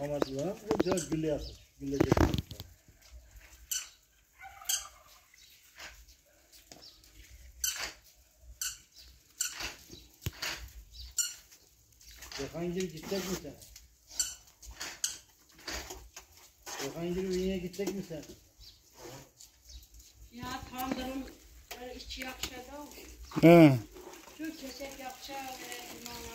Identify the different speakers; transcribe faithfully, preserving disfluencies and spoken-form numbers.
Speaker 1: Kamadılar. O güzel gülle yapmış. Gülle getirmiş. Cihangir gidecek mi sen? Cihangir Ünye'ye gidecek mi sen?
Speaker 2: Ya tandırım böyle içi yakışa da.
Speaker 3: He.
Speaker 2: Şu kesek yakışa ve